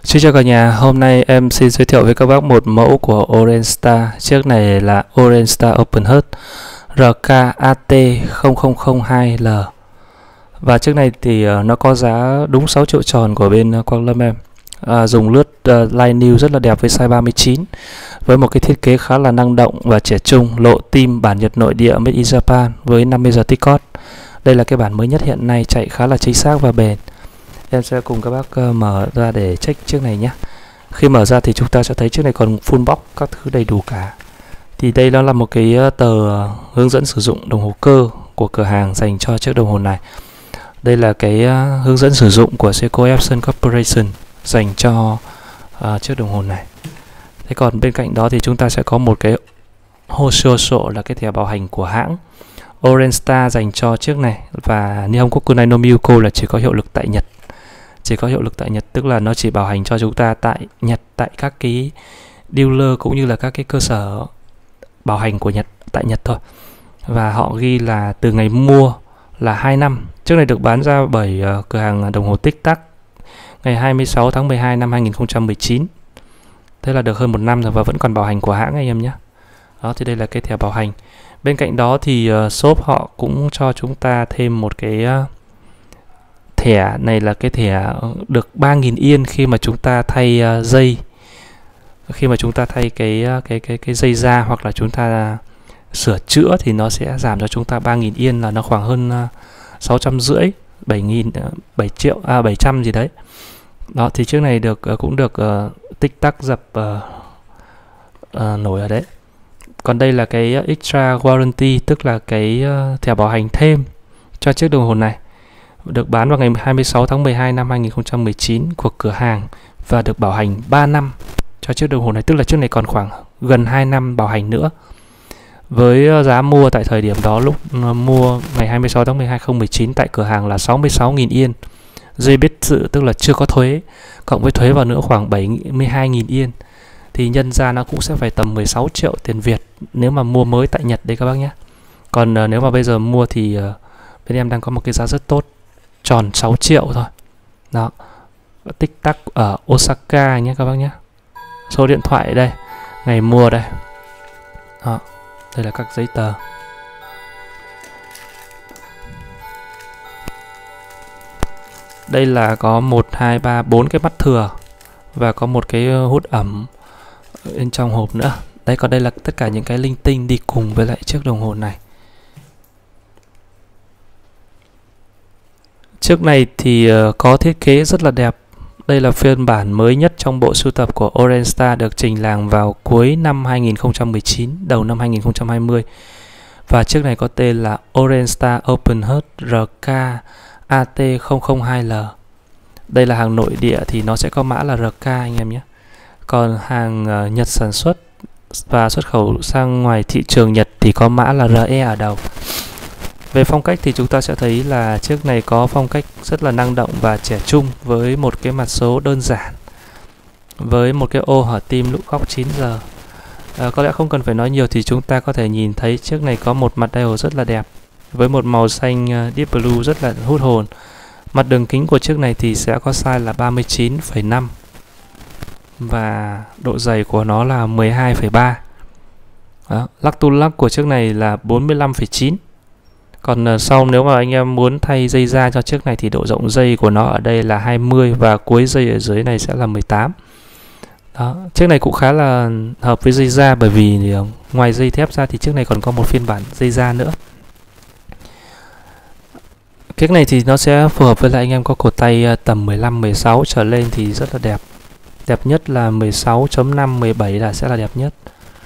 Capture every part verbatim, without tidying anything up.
Xin chào cả nhà, hôm nay em xin giới thiệu với các bác một mẫu của Orenstar. Chiếc này là Orenstar Open Heart R K A T không không không hai L. Và chiếc này thì uh, nó có giá đúng sáu triệu tròn của bên uh, Quang Lâm em. À, dùng lướt uh, line new rất là đẹp với size ba mươi chín, với một cái thiết kế khá là năng động và trẻ trung, lộ tim bản Nhật nội địa made in Japan với năm mươi giờ tích cót. Đây là cái bản mới nhất hiện nay, chạy khá là chính xác và bền. Em sẽ cùng các bác uh, mở ra để check chiếc này nhé. Khi mở ra thì chúng ta sẽ thấy chiếc này còn full box, các thứ đầy đủ cả. Thì đây nó là một cái tờ uh, hướng dẫn sử dụng đồng hồ cơ của cửa hàng dành cho chiếc đồng hồ này. Đây là cái uh, hướng dẫn sử dụng của Seiko Epson Corporation dành cho uh, chiếc đồng hồ này. Thế còn bên cạnh đó thì chúng ta sẽ có một cái Hoshoso là cái thẻ bảo hành của hãng Orenstar dành cho chiếc này, và Nihon Kokunai no Miyuko là chỉ có hiệu lực tại Nhật. Chỉ có hiệu lực tại Nhật, tức là nó chỉ bảo hành cho chúng ta tại Nhật, tại các cái dealer cũng như là các cái cơ sở bảo hành của Nhật tại Nhật thôi. Và họ ghi là từ ngày mua là hai năm. Chiếc này được bán ra bởi uh, cửa hàng đồng hồ Tích Tắc ngày hai mươi sáu tháng mười hai năm hai nghìn không trăm mười chín. Thế là được hơn một năm rồi và vẫn còn bảo hành của hãng anh em nhé. Đó, thì đây là cái thẻ bảo hành. Bên cạnh đó thì uh, shop họ cũng cho chúng ta thêm một cái uh, thẻ này, là cái thẻ được ba nghìn yên khi mà chúng ta thay uh, dây, khi mà chúng ta thay cái uh, cái cái cái dây da, hoặc là chúng ta sửa chữa thì nó sẽ giảm cho chúng ta ba nghìn yên, là nó khoảng hơn uh, sáu trăm rưỡi, bảy nghìn, bảy triệu, à bảy trăm gì đấy. Đó, thì chiếc này được uh, cũng được uh, Tích Tắc dập uh, uh, nổi ở đấy. Còn đây là cái extra warranty, tức là cái uh, thẻ bảo hành thêm cho chiếc đồng hồ này. Được bán vào ngày hai mươi sáu tháng mười hai năm hai nghìn không trăm mười chín của cửa hàng, và được bảo hành ba năm cho chiếc đồng hồ này, tức là chiếc này còn khoảng gần hai năm bảo hành nữa. Với giá mua tại thời điểm đó, lúc uh, mua ngày hai mươi sáu tháng mười hai năm hai nghìn không trăm mười chín tại cửa hàng là sáu mươi sáu nghìn yên. Dây biết sự, tức là chưa có thuế, cộng với thuế vào nữa khoảng bảy mươi hai nghìn yên. Thì nhân ra nó cũng sẽ phải tầm mười sáu triệu tiền Việt nếu mà mua mới tại Nhật đấy các bác nhé. Còn uh, nếu mà bây giờ mua thì uh, bên em đang có một cái giá rất tốt, tròn sáu triệu thôi. Đó, Tích Tắc ở Osaka nhé các bác nhé. Số điện thoại đây, ngày mua đây. Đó, đây là các giấy tờ. Đây là có một, hai, ba, bốn cái mắt thừa, và có một cái hút ẩm bên trong hộp nữa. Đây, còn đây là tất cả những cái linh tinh đi cùng với lại chiếc đồng hồ này. Chiếc này thì uh, có thiết kế rất là đẹp. Đây là phiên bản mới nhất trong bộ sưu tập của Orenstar, được trình làng vào cuối năm hai nghìn không trăm mười chín, đầu năm hai nghìn không trăm hai mươi. Và chiếc này có tên là Orenstar Open Heart R K A T không không hai L. Đây là hàng nội địa thì nó sẽ có mã là R K anh em nhé. Còn hàng uh, Nhật sản xuất và xuất khẩu sang ngoài thị trường Nhật thì có mã là R E ở đầu. Về phong cách thì chúng ta sẽ thấy là chiếc này có phong cách rất là năng động và trẻ trung, với một cái mặt số đơn giản, với một cái ô hở tim lúc góc chín giờ. À, có lẽ không cần phải nói nhiều thì chúng ta có thể nhìn thấy chiếc này có một mặt dial rất là đẹp, với một màu xanh uh, deep blue rất là hút hồn. Mặt đường kính của chiếc này thì sẽ có size là ba mươi chín phẩy năm, và độ dày của nó là mười hai phẩy ba. Lắc tu lắc của chiếc này là bốn mươi lăm phẩy chín. Còn uh, sau nếu mà anh em muốn thay dây da cho chiếc này thì độ rộng dây của nó ở đây là hai mươi, và cuối dây ở dưới này sẽ là mười tám. Đó, chiếc này cũng khá là hợp với dây da, bởi vì uh, ngoài dây thép ra thì chiếc này còn có một phiên bản dây da nữa. Chiếc này thì nó sẽ phù hợp với lại anh em có cổ tay uh, tầm mười lăm, mười sáu trở lên thì rất là đẹp. Đẹp nhất là mười sáu chấm năm, mười bảy là sẽ là đẹp nhất.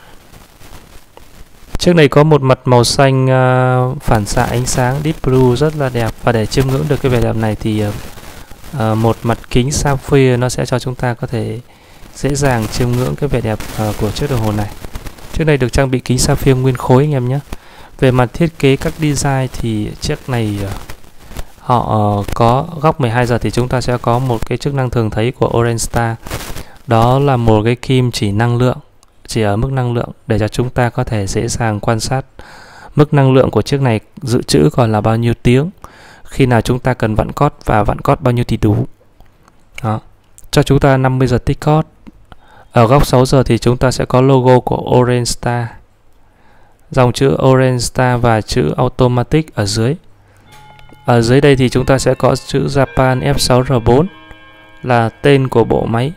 Chiếc này có một mặt màu xanh uh, phản xạ ánh sáng deep blue rất là đẹp, và để chiêm ngưỡng được cái vẻ đẹp này thì uh, uh, một mặt kính sapphire nó sẽ cho chúng ta có thể dễ dàng chiêm ngưỡng cái vẻ đẹp uh, của chiếc đồng hồ này. Chiếc này được trang bị kính sapphire nguyên khối anh em nhé. Về mặt thiết kế các design thì chiếc này uh, họ uh, có góc mười hai giờ thì chúng ta sẽ có một cái chức năng thường thấy của Orenstar, đó là một cái kim chỉ năng lượng, chỉ ở mức năng lượng, để cho chúng ta có thể dễ dàng quan sát mức năng lượng của chiếc này dự trữ còn là bao nhiêu tiếng, khi nào chúng ta cần vặn cót và vặn cót bao nhiêu thì đủ. Đó. cho chúng ta năm mươi giờ tích cót. Ở góc sáu giờ thì chúng ta sẽ có logo của Orange Star, dòng chữ Orange Star và chữ Automatic ở dưới. Ở dưới đây thì chúng ta sẽ có chữ Japan F sáu R bốn là tên của bộ máy.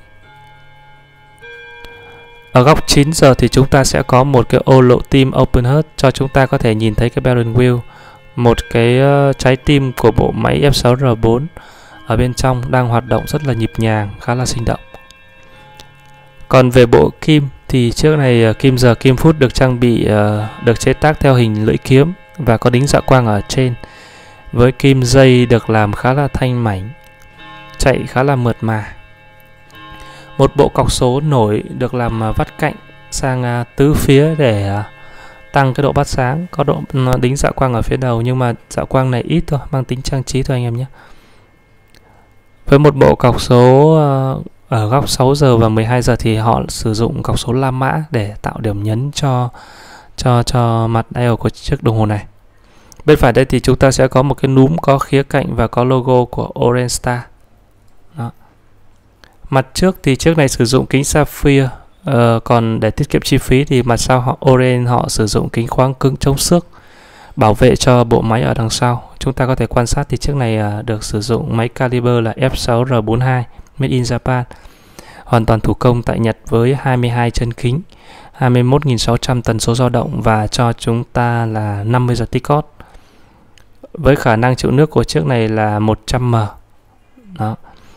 Ở góc chín giờ thì chúng ta sẽ có một cái ô lộ tim Open Heart cho chúng ta có thể nhìn thấy cái bearing wheel, một cái uh, trái tim của bộ máy F sáu R bốn ở bên trong đang hoạt động rất là nhịp nhàng, khá là sinh động. Còn về bộ kim thì trước này uh, kim giờ kim phút được trang bị uh, được chế tác theo hình lưỡi kiếm và có đính dạ quang ở trên, với kim dây được làm khá là thanh mảnh, chạy khá là mượt mà. Một bộ cọc số nổi được làm uh, vắt cạnh sang uh, tứ phía để uh, tăng cái độ bắt sáng, có độ uh, đính dạ quang ở phía đầu, nhưng mà dạ quang này ít thôi, mang tính trang trí thôi anh em nhé. Với một bộ cọc số uh, ở góc sáu giờ và mười hai giờ thì họ sử dụng cọc số La Mã để tạo điểm nhấn cho cho cho mặt dial của chiếc đồng hồ này. Bên phải đây thì chúng ta sẽ có một cái núm có khía cạnh và có logo của Orange Star. Đó. Mặt trước thì chiếc này sử dụng kính sapphire, uh, còn để tiết kiệm chi phí thì mặt sau họ Orange họ sử dụng kính khoáng cứng chống xước bảo vệ cho bộ máy ở đằng sau. Chúng ta có thể quan sát thì chiếc này uh, được sử dụng máy caliber là F sáu R bốn hai made in Japan, hoàn toàn thủ công tại Nhật với hai mươi hai chân kính, hai mươi mốt nghìn sáu trăm tần số dao động và cho chúng ta là năm mươi giờ tích cót. Với khả năng chịu nước của chiếc này là một trăm mét. Đó.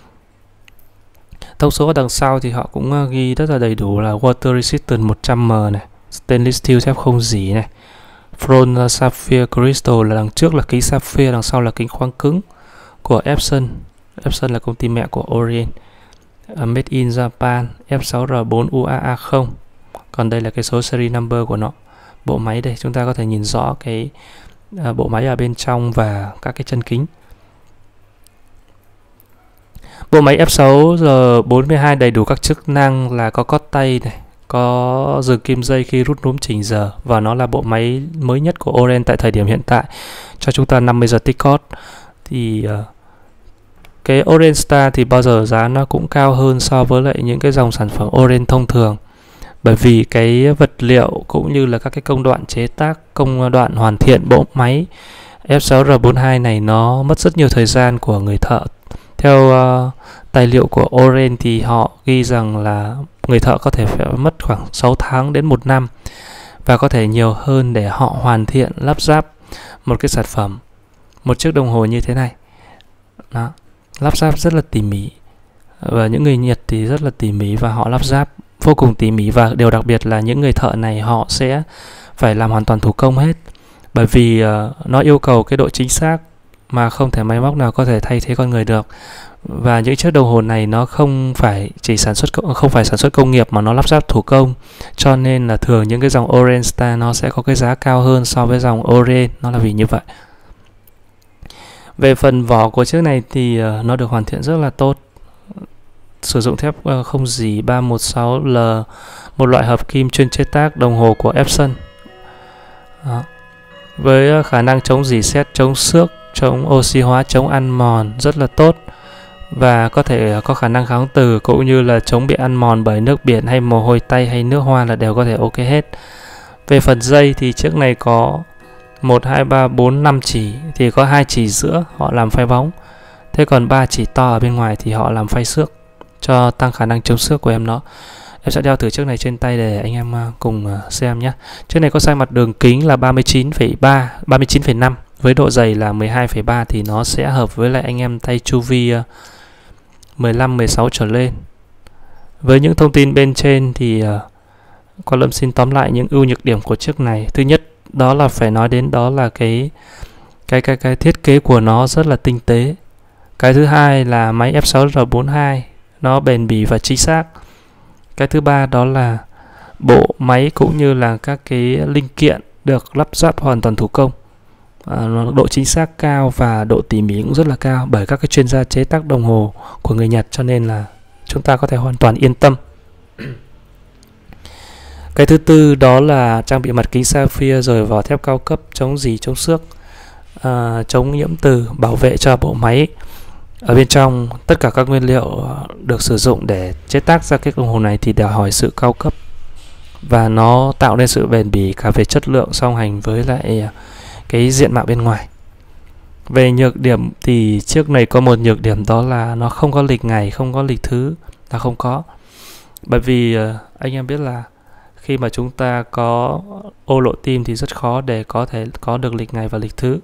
Thông số ở đằng sau thì họ cũng ghi rất là đầy đủ là water resistant một trăm mét này, stainless steel thép không rỉ này, front sapphire crystal là đằng trước là kính sapphire, đằng sau là kính khoáng cứng của Epson. Epson là công ty mẹ của Orient. Made in Japan F sáu R bốn U A A không. Còn đây là cái số series number của nó. Bộ máy đây chúng ta có thể nhìn rõ cái uh, bộ máy ở bên trong và các cái chân kính. Bộ máy F sáu R bốn mươi hai đầy đủ các chức năng là có cót tay này, có dừng kim dây khi rút núm chỉnh giờ, và nó là bộ máy mới nhất của Orange tại thời điểm hiện tại, cho chúng ta năm mươi giờ tích cót. Thì uh, cái Orange Star thì bao giờ giá nó cũng cao hơn so với lại những cái dòng sản phẩm Orange thông thường, bởi vì cái vật liệu cũng như là các cái công đoạn chế tác, công đoạn hoàn thiện bộ máy F sáu R bốn mươi hai này nó mất rất nhiều thời gian của người thợ. Theo uh, tài liệu của Orange thì họ ghi rằng là người thợ có thể phải mất khoảng sáu tháng đến một năm và có thể nhiều hơn để họ hoàn thiện lắp ráp một cái sản phẩm, một chiếc đồng hồ như thế này. Đó. Lắp ráp rất là tỉ mỉ, và những người Nhật thì rất là tỉ mỉ và họ lắp ráp vô cùng tỉ mỉ, và điều đặc biệt là những người thợ này họ sẽ phải làm hoàn toàn thủ công hết, bởi vì uh, nó yêu cầu cái độ chính xác mà không thể máy móc nào có thể thay thế con người được. Và những chiếc đồng hồ này nó không phải chỉ sản xuất không phải sản xuất công nghiệp mà nó lắp ráp thủ công, cho nên là thường những cái dòng Orange Star nó sẽ có cái giá cao hơn so với dòng Orange, nó là vì như vậy. Về phần vỏ của chiếc này thì uh, nó được hoàn thiện rất là tốt, sử dụng thép uh, không rỉ ba một sáu L, một loại hợp kim chuyên chế tác đồng hồ của Epson. Đó. Với uh, khả năng chống rỉ sét, chống xước, chống oxy hóa, chống ăn mòn rất là tốt, và có thể uh, có khả năng kháng từ cũng như là chống bị ăn mòn bởi nước biển hay mồ hôi tay hay nước hoa là đều có thể ok hết. Về phần dây thì chiếc này có một, hai, ba, bốn, năm chỉ, thì có hai chỉ giữa họ làm phay bóng. Thế còn ba chỉ to ở bên ngoài thì họ làm phay xước cho tăng khả năng chống xước của em nó. Em sẽ đeo thử chiếc này trên tay để anh em cùng xem nhé. Chiếc này có size mặt đường kính là ba mươi chín phẩy ba, ba mươi chín phẩy năm với độ dày là mười hai phẩy ba, thì nó sẽ hợp với lại anh em tay chu vi mười lăm, mười sáu trở lên. Với những thông tin bên trên thì Quang Lâm xin tóm lại những ưu nhược điểm của chiếc này. Thứ nhất đó là phải nói đến đó là cái cái cái cái thiết kế của nó rất là tinh tế. Cái thứ hai là máy F sáu R bốn mươi hai nó bền bỉ và chính xác. Cái thứ ba đó là bộ máy cũng như là các cái linh kiện được lắp ráp hoàn toàn thủ công, à, độ chính xác cao và độ tỉ mỉ cũng rất là cao bởi các cái chuyên gia chế tác đồng hồ của người Nhật, cho nên là chúng ta có thể hoàn toàn yên tâm. Cái thứ tư đó là trang bị mặt kính sapphire rồi vỏ thép cao cấp chống rỉ, chống xước, à, chống nhiễm từ, bảo vệ cho bộ máy Ở bên trong tất cả các nguyên liệu được sử dụng để chế tác ra cái đồng hồ này thì đòi hỏi sự cao cấp, và nó tạo nên sự bền bỉ cả về chất lượng song hành với lại cái diện mạo bên ngoài. Về nhược điểm thì chiếc này có một nhược điểm, đó là nó không có lịch ngày, không có lịch thứ, là không có. Bởi vì anh em biết là khi mà chúng ta có ô lộ tim thì rất khó để có thể có được lịch ngày và lịch thứ.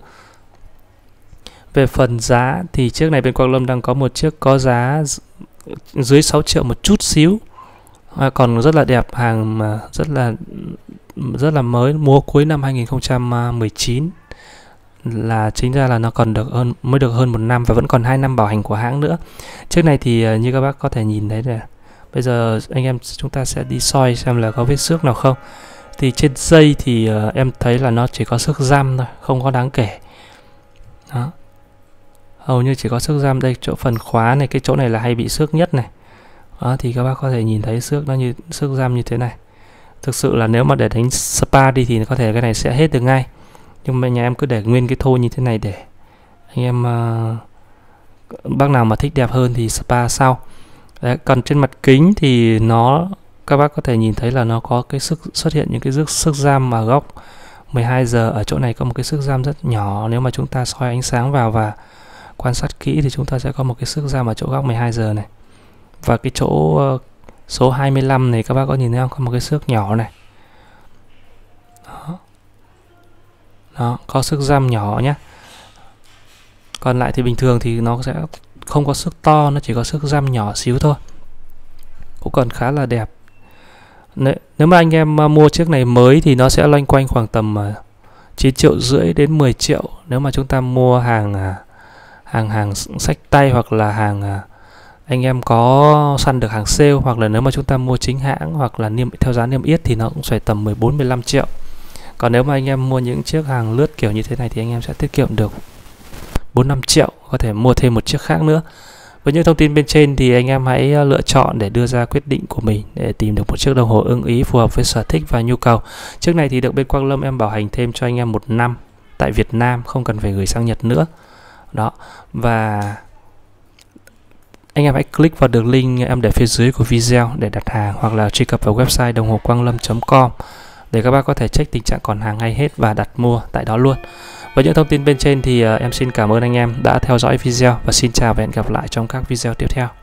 Về phần giá thì chiếc này bên Quang Lâm đang có một chiếc có giá dưới sáu triệu một chút xíu, à, còn rất là đẹp, hàng mà rất là rất là mới, mua cuối năm hai nghìn không trăm mười chín, là chính ra là nó còn được hơn, mới được hơn một năm và vẫn còn hai năm bảo hành của hãng nữa. Chiếc này thì như các bác có thể nhìn thấy này, bây giờ anh em chúng ta sẽ đi soi xem là có vết xước nào không. Thì trên dây thì uh, em thấy là nó chỉ có xước răm thôi, không có đáng kể. Đó, hầu như chỉ có xước răm. Đây chỗ phần khóa này, cái chỗ này là hay bị xước nhất này. Đó, thì các bác có thể nhìn thấy xước nó như xước răm như thế này. Thực sự là nếu mà để đánh spa đi thì có thể cái này sẽ hết được ngay, nhưng mà nhà em cứ để nguyên cái thô như thế này để anh em uh, bác nào mà thích đẹp hơn thì spa sau. Đấy, còn trên mặt kính thì nó, các bác có thể nhìn thấy là nó có cái sức xuất hiện những cái sức sức giam ở góc mười hai giờ. Ở chỗ này có một cái sức giam rất nhỏ, nếu mà chúng ta soi ánh sáng vào và quan sát kỹ thì chúng ta sẽ có một cái sức giam ở chỗ góc mười hai giờ này. Và cái chỗ uh, số hai mươi lăm này các bác có nhìn thấy không, có một cái xước nhỏ này. Đó, Đó có sức giam nhỏ nhé. Còn lại thì bình thường thì nó sẽ không có sức to, nó chỉ có sức giam nhỏ xíu thôi, cũng còn khá là đẹp. Nếu mà anh em mua chiếc này mới thì nó sẽ loanh quanh khoảng tầm chín triệu rưỡi đến mười triệu. Nếu mà chúng ta mua hàng hàng hàng xách tay, hoặc là hàng anh em có săn được hàng sale, hoặc là nếu mà chúng ta mua chính hãng hoặc là niêm theo giá niêm yết thì nó cũng phải tầm mười bốn mười lăm triệu. Còn nếu mà anh em mua những chiếc hàng lướt kiểu như thế này thì anh em sẽ tiết kiệm được bốn năm triệu, có thể mua thêm một chiếc khác nữa. Với những thông tin bên trên thì anh em hãy lựa chọn để đưa ra quyết định của mình, để tìm được một chiếc đồng hồ ưng ý phù hợp với sở thích và nhu cầu. Chiếc này thì được bên Quang Lâm em bảo hành thêm cho anh em một năm tại Việt Nam, không cần phải gửi sang Nhật nữa. Đó, và anh em hãy click vào đường link em để phía dưới của video để đặt hàng, hoặc là truy cập vào website đồng hồ quang lâm chấm com để các bác có thể check tình trạng còn hàng hay hết và đặt mua tại đó luôn. Với những thông tin bên trên thì uh, em xin cảm ơn anh em đã theo dõi video, và xin chào và hẹn gặp lại trong các video tiếp theo.